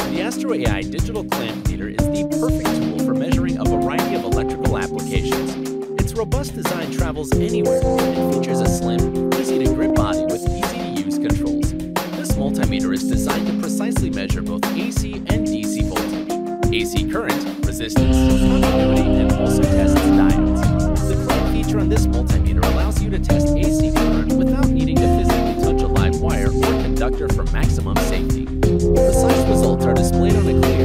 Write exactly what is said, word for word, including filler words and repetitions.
The Astro A I digital clamp meter is the perfect tool for measuring a variety of electrical applications. Its robust design travels anywhere and features a slim, easy-to-grip body with easy-to-use controls. This multimeter is designed to precisely measure both A C and D C voltage, A C current, resistance, continuity, and also tests diodes. The clamp feature on this multimeter allows you to test A C current without needing to physically touch a live wire or conductor for maximum safety. Precise results are displayed on a clear